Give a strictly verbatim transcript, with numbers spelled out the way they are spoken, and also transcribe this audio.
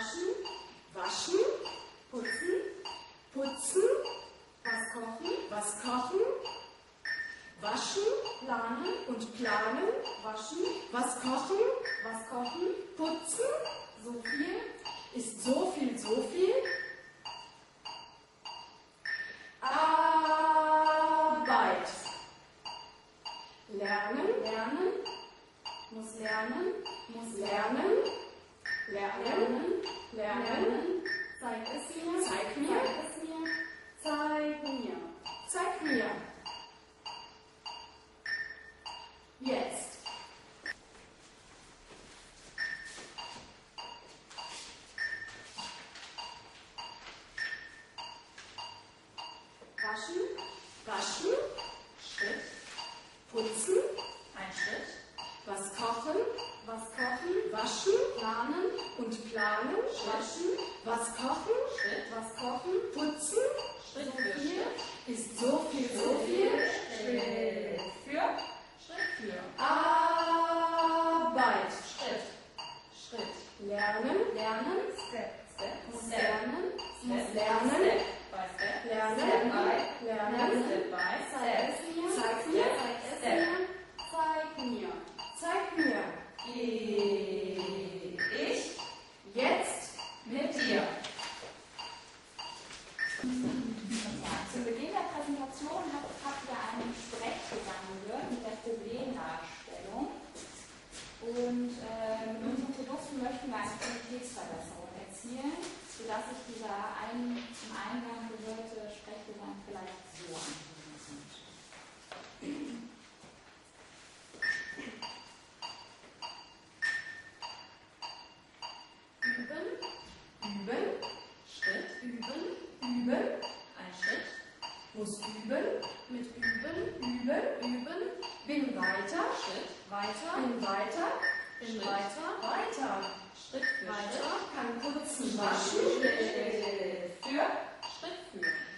waschen, waschen, putzen, putzen, was kochen, was kochen, waschen, planen und planen, waschen, was kochen, was kochen, putzen, so viel, ist so viel, so viel. Arbeit. Lernen, lernen, muss lernen, muss lernen, lernen, lernen, zeig es mir, zeig mir, zeig es mir, zeig mir, zeig mir. Jetzt. Waschen, waschen, Schritt, putzen, ein Schritt, was kochen, was kochen, waschen, planen und planen, waschen, was kochen, Schritt, was kochen, putzen, Schritt für Schritt, ist so viel, so viel, Schritt für, Schritt für, Arbeit, Schritt, Schritt, lernen, lernen, Step, Step, muss lernen, muss lernen, Step by Step, lernen, lernen, Step by Step, zeig mir, zeig es mir, zeig mir, zeig mir, gehe ich jetzt mit dir. Zu Beginn der Präsentation habt ihr einen Sprechgesang gehört mit der Problemdarstellung. Und äh, mit unseren Produkten möchten wir eine Qualitätsverbesserung erzielen, sodass sich dieser ein, im Eingang gehörte Sprechgesang vielleicht so anhören könnte. Üben, üben, Schritt, üben, üben, ein Schritt, muss üben, mit üben, üben, üben, bin weiter, Schritt, weiter, bin weiter, bin Schritt, weiter, weiter, Schritt für weiter, Schritt, kann putzen, waschen, Schritt für, Schritt für.